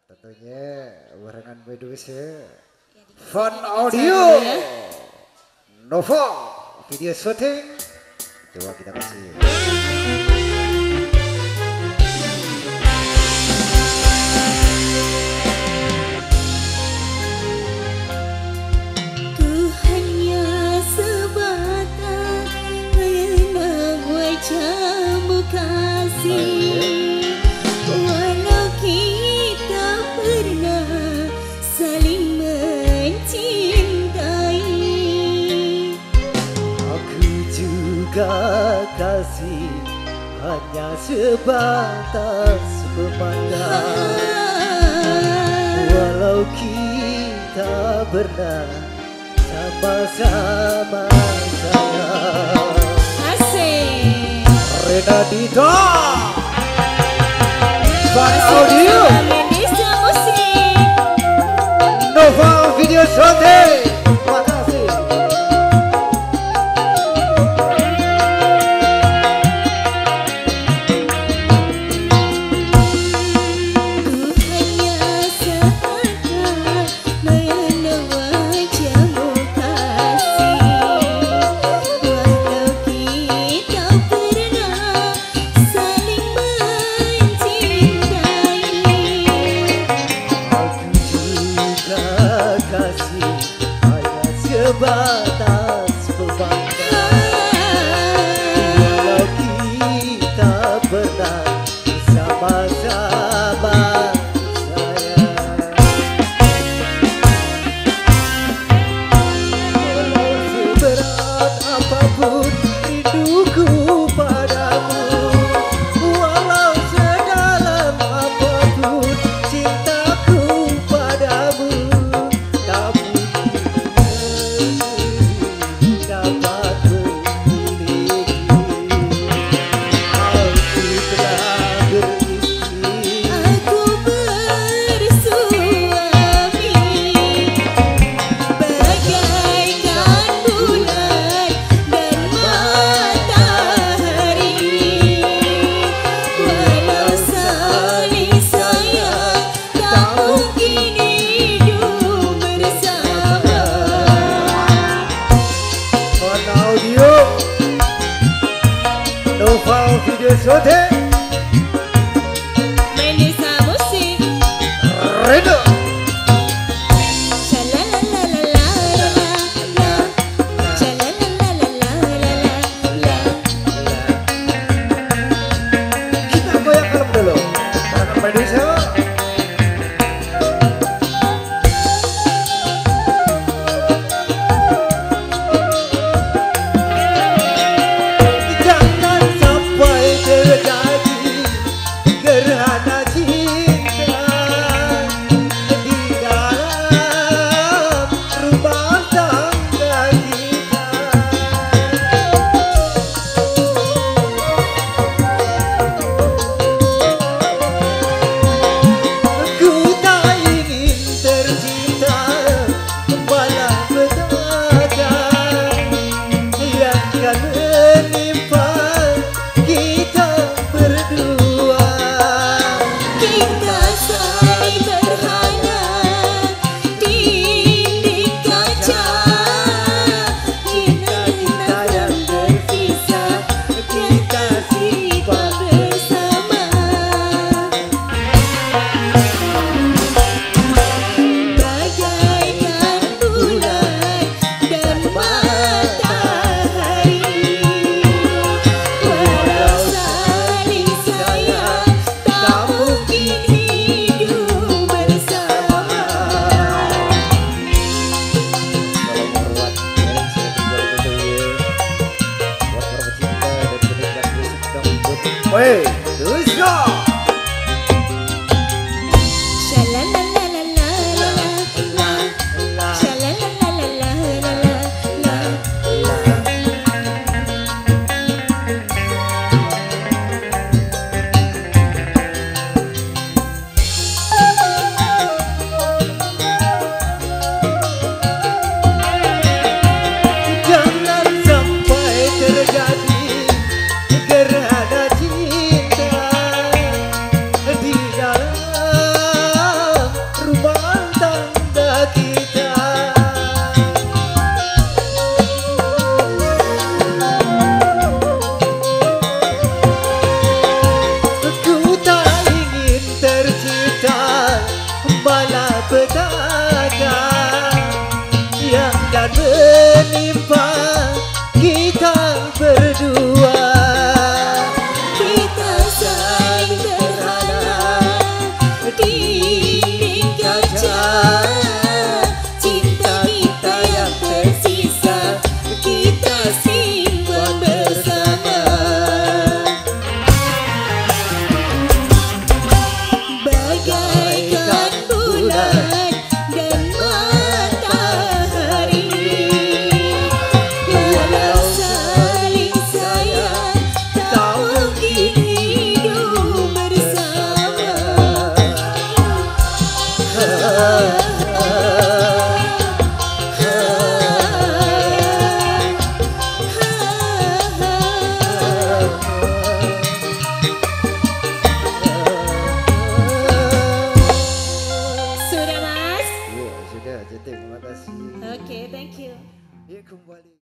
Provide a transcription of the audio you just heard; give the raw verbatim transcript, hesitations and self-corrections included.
Tentunya barengan Medusa, Fun Audio, Nova Video Shooting. Coba kita kasih. Walau kita pernah saling mencintai, aku juga kasih hanya sebatas memandang. Walau kita pernah sama-sama sayang. Renadita Fun Audio Nova Video Shooting. Terima kasih. Sebatas memandang. Walau kita pernah sama-sama sayang. Walau seberat apapun rinduku padamu, walau sedalam apapun cintaku padamu, Nova Video Shooting, Medusa Musik, Reno. Kita goyang kalem dulu. Bareng Medusa. Jangan sampai terjadi akan menimpa kita berdua. Kita saling terhalang di dinding kaca. Cinta kita yang tersisa kita simpan bersama. Bagaikan bulan dan matahari, walau saling sayang tak mungkin hidup bersama. Sudah, Mas? Ya, sudah. Jadi terima kasih. Okay, thank you. Ya, kembali.